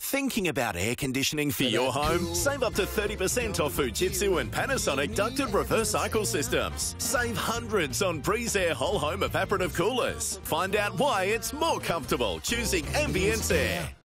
Thinking about air conditioning for your home? Save up to 30% off Fujitsu and Panasonic ducted reverse cycle systems. Save hundreds on Breeze Air whole home evaporative coolers. Find out why it's more comfortable choosing Ambience Air.